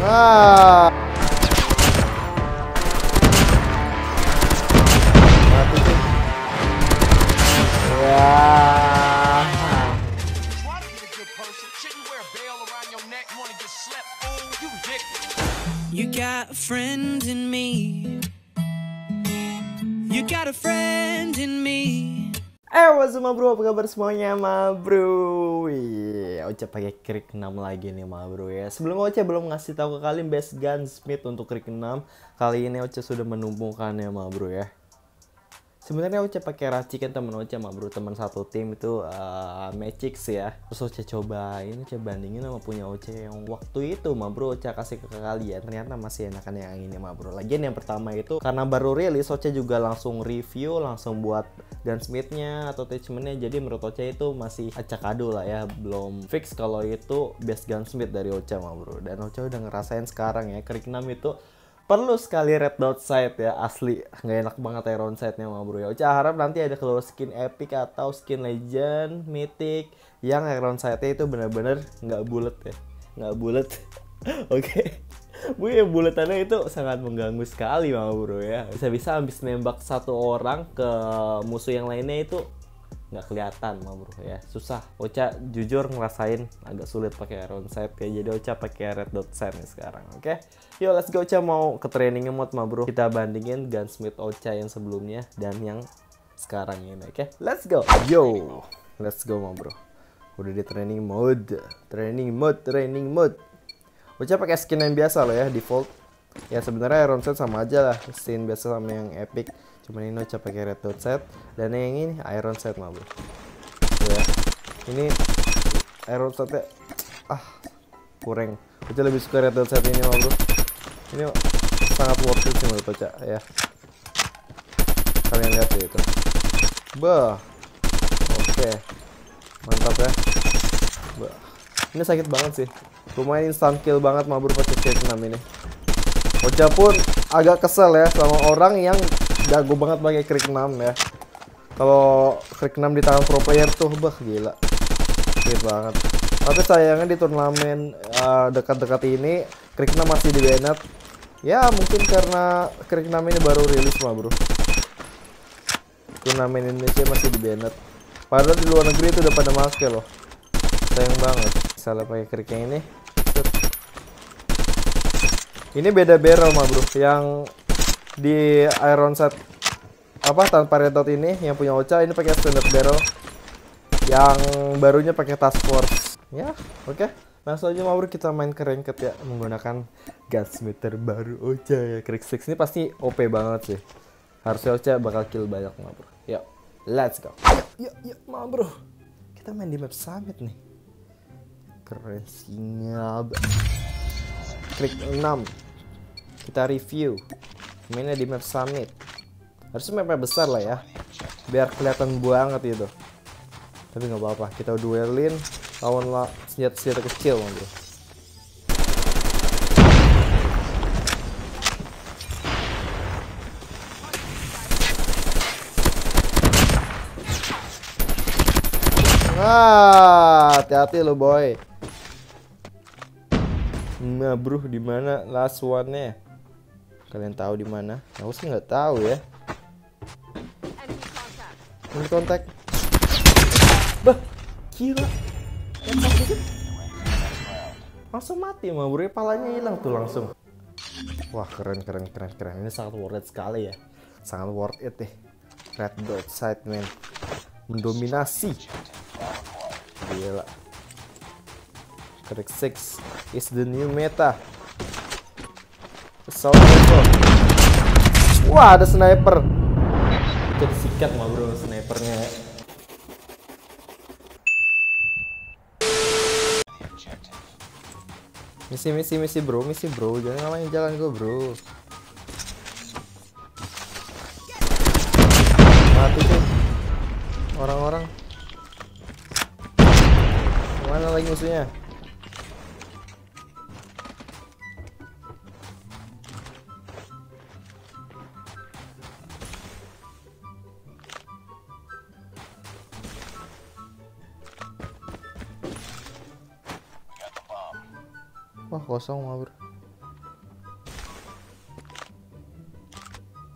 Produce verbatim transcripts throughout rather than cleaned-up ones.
Ah. Mati sih. Ya. You got a friend in me. You got a friend in me. Eh, what's up, ma bro? Apa kabar semuanya, ma bro? Wih, Ocha pakai Krik enam lagi nih, ma bro ya. Sebelum Ocha belum ngasih tahu ke kalian best gunsmith untuk Krik enam, kali ini Ocha sudah menumpukannya, ma bro ya. Sebenarnya Ocha pakai racikan temen Ocha, ma bro, teman satu tim itu uh, Magic sih ya. Terus Ocha cobain, Ocha bandingin sama punya Ocha yang waktu itu, ma bro. Ocha kasih ke kalian, ternyata masih enakan yang ini, ma bro. Lagian yang pertama itu karena baru rilis, Ocha juga langsung review, langsung buat gunsmithnya atau attachmentnya. Jadi menurut Ocha itu masih acak adu lah ya, belum fix kalau itu best gunsmith dari Ocha, ma bro. Dan Ocha udah ngerasain sekarang ya, Krik enam itu perlu sekali red dot sight ya, asli nggak enak banget ya round sight-nya, ma bro ya. Ocha harap nanti ada keluar skin epic atau skin legend, mythic yang round sight-nya itu bener-bener nggak bulat ya, nggak bulat. Oke, bu ya bulatannya itu sangat mengganggu sekali, ma bro ya. Bisa-bisa habis nembak satu orang ke musuh yang lainnya itu nggak kelihatan, ma bro ya, susah. Ocha jujur ngerasain agak sulit pakai round sight kayak, jadi Ocha pakai red dot sight nih sekarang. Oke, yuk let's go. Ocha mau ke training mode, ma bro. Kita bandingin gunsmith Ocha yang sebelumnya dan yang sekarang ini. Oke, let's go. Yo, let's go, ma bro. Udah di training mode, training mode, training mode. Ocha pakai skin yang biasa loh ya, default. Ya sebenarnya round sight sama aja lah, skin biasa sama yang epic. Cuman ini Ocha pakai red dot sight dan yang ini iron sight, ma bro. Ya. Ini iron sight ah kurang. Ocha lebih suka red dot sight ini, ma bro. Ini sangat worth it sih menurut Ocha ya. Kalian lihat ya itu. Bah. Oke. Mantap ya. Bah. Ini sakit banget sih. Lumayan instant kill banget, ma bro, pakai Krik enam ini. Ocha pun agak kesel ya sama orang yang jago banget pakai Krik enam ya. Kalau Krik enam di tangan pro player tuh bah gila. Sakit banget. Tapi sayangnya di turnamen uh, dekat-dekat ini Krik enam masih di banned. Ya mungkin karena Krik enam ini baru rilis, ma bro. Turnamen Indonesia masih di banned. Padahal di luar negeri itu udah pada make loh. Sayang banget. Salah pakai Krik yang ini. Ini beda barrel, ma bro. Yang di iron sight apa tanpa red dot ini yang punya Ocha, ini pakai standard barrel. Yang barunya pakai task force. Ya, oke. Okay. Langsung aja, ma bro, kita main ke ranked ya menggunakan gunsmith terbaru Ocha ya. Krik enam ini pasti O P banget sih. Harusnya Ocha bakal kill banyak, ma bro. Yuk, let's go. Yuk, yuk, ma bro. Kita main di map summit nih. Keren sinyal. Krik enam. Kita review. Mainnya di map summit. Harusnya mapnya besar lah ya, biar kelihatan banget itu. Tapi nggak apa-apa, kita duelin lawan la senjata-senjata kecil, ma bro. Ah, hati-hati lo boy. Nah bro, di mana last one-nya? Kalian tahu di mana? Aku sih nggak tahu ya. Ini kontak. Bah, gila. Langsung mati, ma bro. Palanya hilang tuh langsung. Wah, keren keren keren keren. Ini sangat worth it sekali ya. Sangat worth it deh. Red dot sight, man. Mendominasi. Gila. Krik enam is the new meta. Assault rifle. Wah, ada sniper. Jadi sikat, ma bro, snipernya. Misi misi misi bro, misi bro, jangan ngalahin jalan gue, bro. Mati tuh orang-orang. Mana lagi musuhnya? Wah, kosong, ma bro.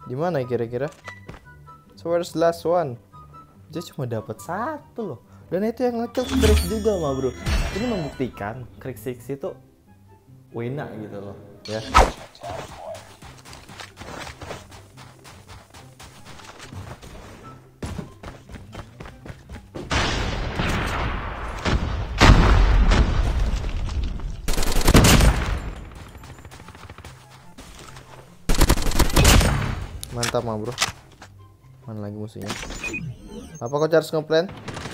Di mana kira-kira? So where's the last one? Dia cuma dapat satu loh. Dan itu yang ngekill Krik juga mah bro. Ini membuktikan Krik enam itu wina gitu loh ya. Mantap mah bro. Mana lagi musuhnya? Apa kau harus ngeplan?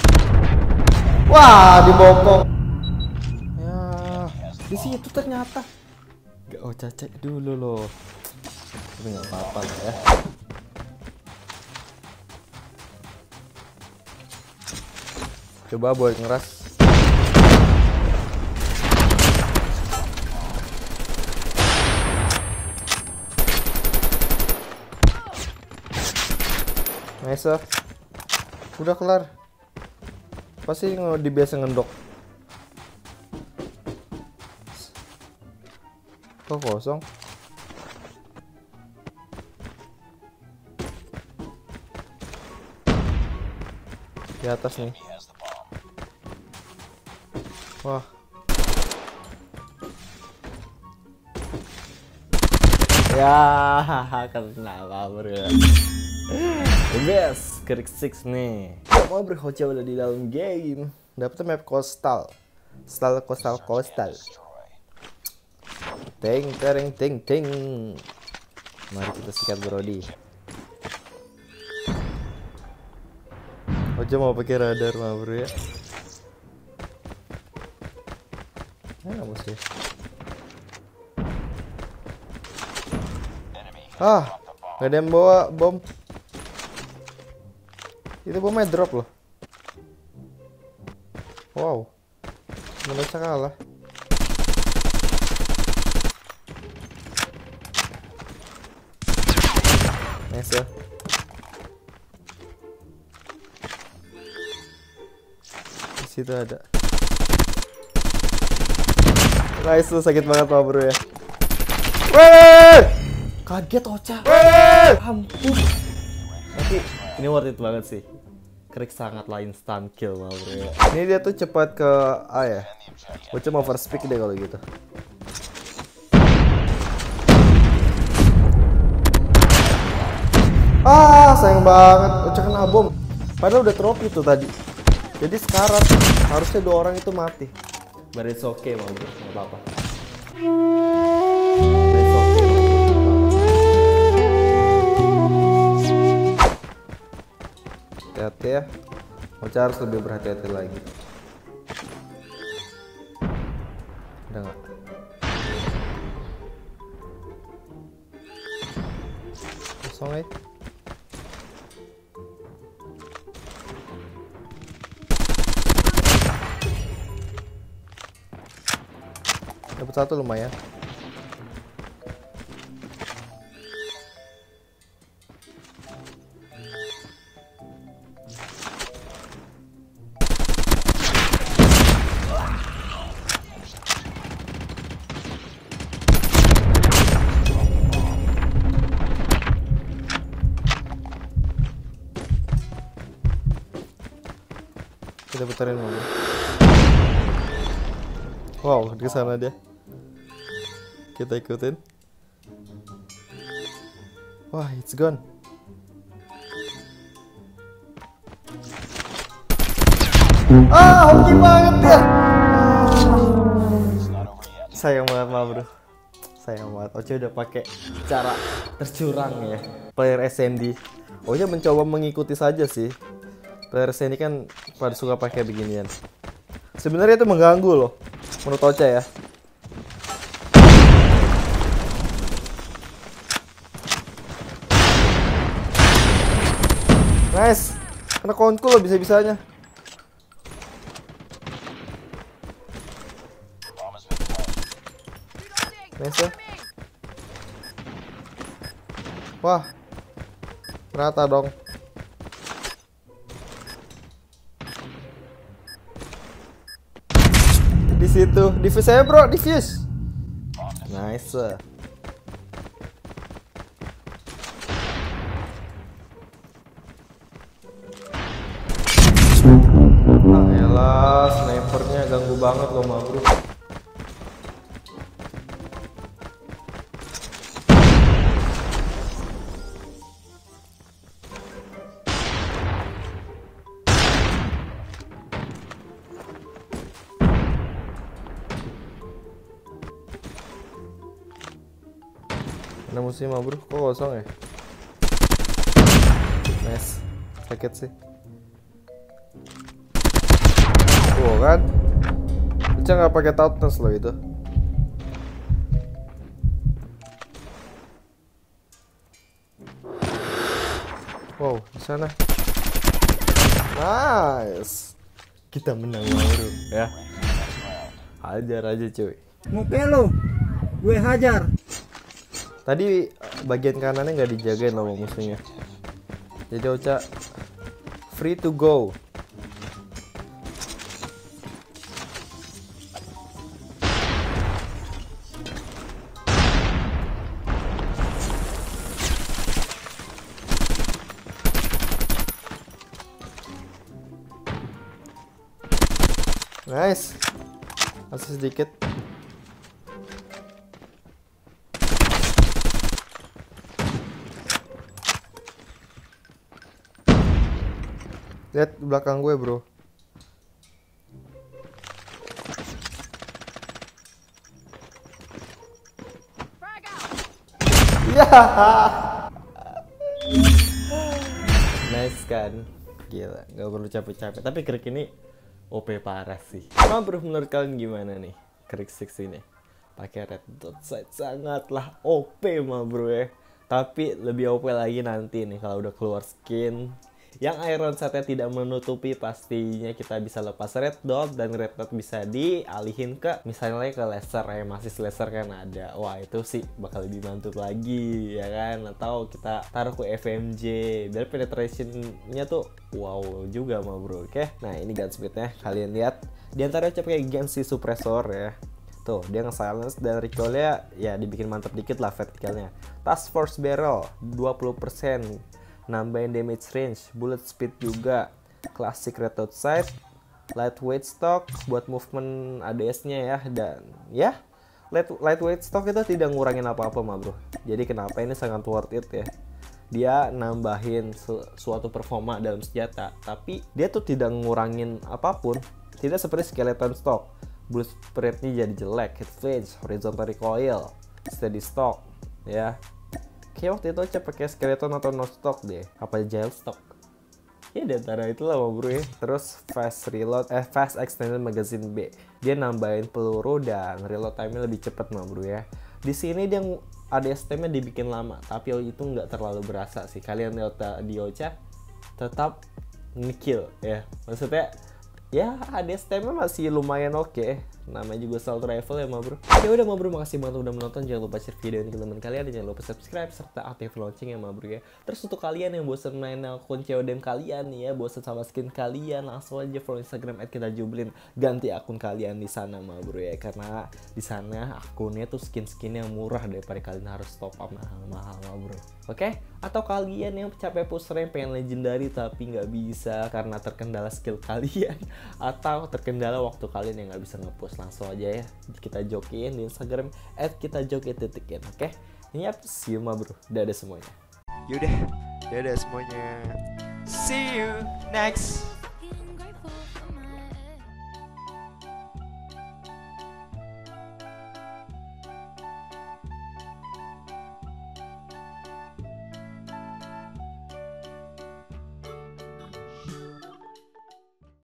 Wah, dibokong. Ya, di situ ternyata. Gak oh cacek dulu loh. Tapi nggak apa-apa lah ya. Coba buat ngeras. Nice. Udah kelar. Pasti di biasa ngendok. Kok kosong? Di atas nih. Wah. Ya, kenapa bro? The best, Krik enam nih. Ya, mau berhoca udah di dalam game. Dapetnya map coastal, style coastal coastal. Ting ting ting ting. Mari kita sikat Brody. Hoca mau pakai radar mah bro ya. Mana musuh? Ah, gak ada yang bawa bom. Itu bomnya drop loh. Wow, Indonesia kalah. Nice ya. Di situ ada. Nice tuh, sakit banget mah bro ya. Weh, kaget Ocha. Weh, ampun. Tapi ini worth it banget sih. Krik sangat lain instant kill mah bro ya. Ini dia tuh cepat ke A ya. Ocha mau first pick deh kalau gitu. Ah, sayang banget. Ocha kena bom. Padahal udah trophy tuh tadi. Jadi sekarang harusnya dua orang itu mati. But it's okay mah bro, nggak apa-apa. It's okay. Hati-hati ya. Ocha harus lebih berhati-hati lagi. Udah nggak? Kosong ya. Dapat satu lumayan. Kita putarin mobil. Wow, di sana dia. Kita ikutin. Wah, it's gone. Ah, hoki banget ya. Sayang banget mah bro. Sayang banget. Ocha udah pakai cara tercurang ya. Player S M D. Ocha mencoba mengikuti saja sih. Player S M D kan pada suka pakai beginian. Sebenarnya itu mengganggu loh, menurut Ocha ya. Nice, kena konku loh bisa-bisanya. Nice ya. Wah, rata dong. Di situ, diffuse saya bro, diffuse. Nice. covernya ganggu banget loh ma bro. Ada musuh ma bro, kok kosong ya? Nice, sakit sih. Tuh kan, Uca nggak pakai toughness loh itu. Wow, di sana. Nice, kita menang ma bro ya. Hajar aja cuy. Mau pelo, gue hajar. Tadi bagian kanannya nggak dijagain sama musuhnya. Jadi Ocha free to go. Nice. Masih sedikit. Lihat di belakang gue bro. Ya. Nice kan. Gila, nggak perlu capek-capek. Tapi Krik ini O P parah sih. Nah bro, menurut kalian gimana nih Krik enam ini? Pakai red dot sight sangatlah O P mah bro ya. Tapi lebih O P lagi nanti nih kalau udah keluar skin yang iron setnya tidak menutupi. Pastinya kita bisa lepas red dot dan red dot bisa dialihin ke misalnya ke laser ya, masih laser kan ada. Wah itu sih bakal lebih mantap lagi ya kan. Atau kita taruh ke F M J biar penetrationnya tuh wow juga mah bro. Oke, nah ini gunsmithnya kalian lihat di antara pakai Gensi suppressor ya. Tuh dia nge-silence dan recoilnya ya dibikin mantap dikit lah vertikalnya. Task force barrel dua puluh persen, nambahin damage range, bullet speed juga, classic red dot sight, lightweight stock buat movement A D S-nya ya, dan ya light, lightweight stock itu tidak ngurangin apa-apa mah bro. Jadi kenapa ini sangat worth it ya. Dia nambahin su suatu performa dalam senjata, tapi dia tuh tidak ngurangin apapun. Tidak seperti skeleton stock, bullet spreadnya jadi jelek, hit range, horizontal recoil, steady stock ya. Kayak waktu itu aja pakai skeleton atau no stock deh, apa gel stock ya, di antara itulah mah bro ya. Terus fast reload, eh fast extended magazine B, dia nambahin peluru dan reload time-nya lebih cepet mah bro ya. Di sini dia A D S time-nya dibikin lama, tapi itu nggak terlalu berasa sih. Kalian lihat di Ocha tetap nge-kill ya, maksudnya ya A D S time-nya masih lumayan oke okay. Namanya juga assault rifle ya ma bro. Ya udah ma bro, makasih banget udah menonton. Jangan lupa share video ini ke teman kalian, dan jangan lupa subscribe serta aktif lonceng ya ma bro ya. Terus untuk kalian yang bosan main akun C O D M kalian nih ya, bosan sama skin kalian, langsung aja follow Instagram at kita jublin, ganti akun kalian di sana ma bro ya. Karena di sana akunnya tuh skin-skin yang murah daripada kalian harus top up mahal-mahal ma bro. Oke? Okay? Atau kalian yang capek push rank pengen legendary tapi nggak bisa karena terkendala skill kalian atau terkendala waktu kalian yang nggak bisa ngepush, langsung aja ya kita jokiin di Instagram at kita joki titikin. Oke, ini up see you ma bro, dadah semuanya. Yaudah, dadah semuanya. See you next